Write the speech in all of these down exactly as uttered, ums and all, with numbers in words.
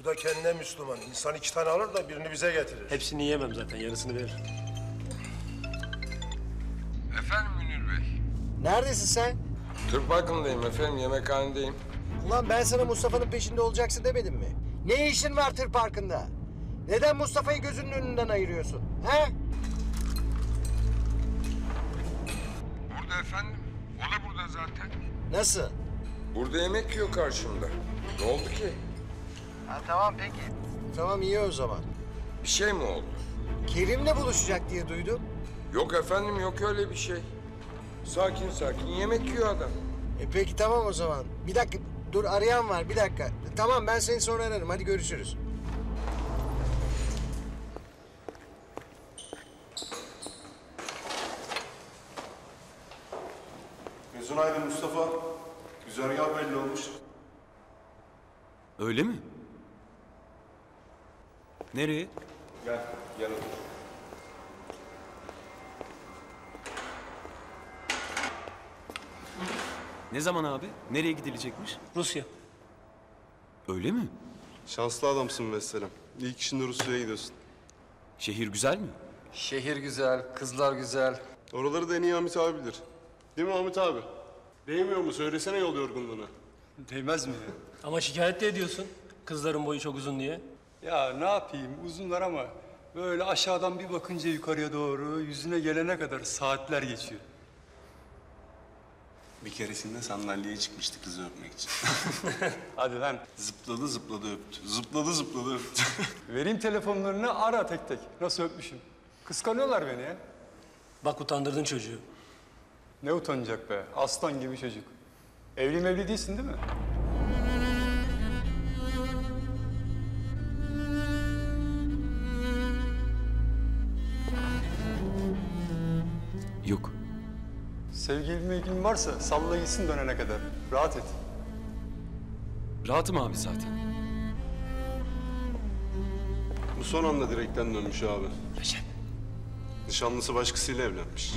da kendine Müslüman. İnsan iki tane alır da birini bize getirir. Hepsini yiyemem zaten, yarısını veririm. Efendim Münir Bey? Neredesin sen? Türk Parkı'ndayım efendim, yemekhanedeyim. Ulan ben sana Mustafa'nın peşinde olacaksın demedim mi? Ne işin var tır parkında? Neden Mustafa'yı gözünün önünden ayırıyorsun? He? Burada efendim, o da burada zaten. Nasıl? Burada yemek yiyor karşımda. Ne oldu ki? Ha, tamam peki. Tamam iyi o zaman. Bir şey mi oldu? Kerim'le buluşacak diye duydum. Yok efendim, yok öyle bir şey. Sakin sakin yemek yiyor adam. E peki tamam o zaman. Bir dakika dur arayan var bir dakika. Tamam ben seni sonra ararım hadi görüşürüz. Gözün aydın Mustafa. Güzergah belli olmuş. Öyle mi? Nereye? Gel, gel otur. Ne zaman abi? Nereye gidilecekmiş? Rusya. Öyle mi? Şanslı adamsın vesselam. İlk işinde Rusya'ya gidiyorsun. Şehir güzel mi? Şehir güzel, kızlar güzel. Oraları da en iyi Hamit abi bilir. Değil mi Hamit abi? Değmiyor mu? Söylesene yol yorgunluğuna. Değmez mi? Ama şikayet de ediyorsun. Kızların boyu çok uzun diye. Ya ne yapayım uzunlar ama böyle aşağıdan bir bakınca yukarıya doğru yüzüne gelene kadar saatler geçiyor. Bir keresinde sandalyeye çıkmıştı kızı öpmek için. Hadi lan. Zıpladı zıpladı öptü. Zıpladı zıpladı öptü. Vereyim telefonlarını ara tek tek. Nasıl öpmüşüm? Kıskanıyorlar beni ya. Bak utandırdın çocuğu. Ne utanacak be? Aslan gibi çocuk. Evli mevli değilsin değil mi? Yok. Sevgili mevgilin varsa salla gitsin dönene kadar. Rahat et. Rahatım abi zaten. Bu son anda direkten dönmüş abi. Nişanlısı başkasıyla evlenmiş.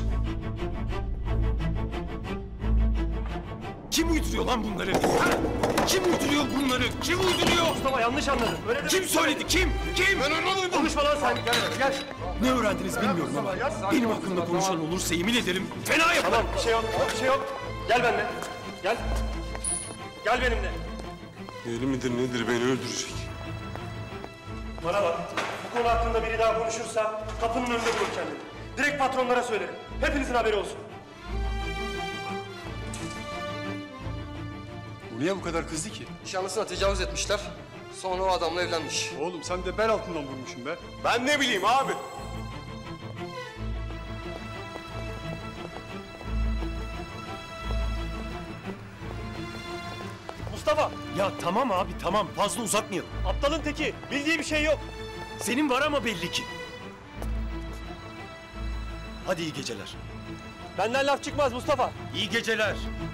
Kim uyduruyor lan bunları? Ha? Kim uyduruyor bunları? Kim uyduruyor? Mustafa yanlış anladın. Öyle Kim söyledi? Kim? Kim? Ben öyle konuşma lan sen. Gel, gel. Ne öğrendiniz bilmiyorum ama benim hakkımda konuşan olursa yemin ederim fena yaparım. Tamam, bir şey yok, bir şey yok. Gel benimle. Gel. Gel benimle. Deli midir nedir beni öldürecek. Bana bak. Bu konu hakkında biri daha konuşursa kapının önünde bulur kendini. Direkt patronlara söylerim. Hepinizin haberi olsun. Bu niye bu kadar kızdı ki? Nişanlısına tecavüz etmişler. Sonra o adamla evlenmiş. Oğlum sen de bel altından vurmuşsun be. Ben ne bileyim abi. Mustafa, Ya tamam abi tamam fazla uzatmayalım. aptalın teki. Bildiği bir şey yok. Senin var ama belli ki. Hadi iyi geceler. Benden laf çıkmaz Mustafa. İyi geceler.